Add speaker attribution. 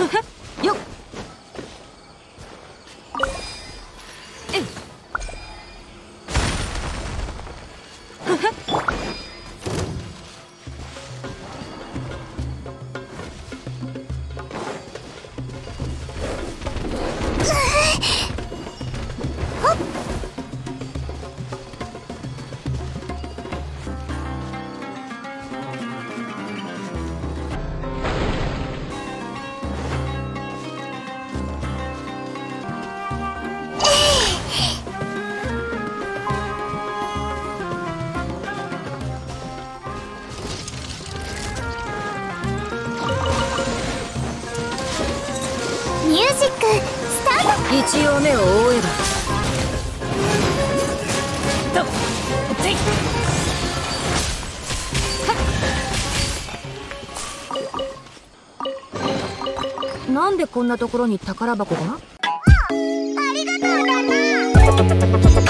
Speaker 1: よっ。
Speaker 2: ミュージックスタート。
Speaker 1: 一応目を覆えば。なんでこんなところに宝箱が？
Speaker 2: ありがとうだな。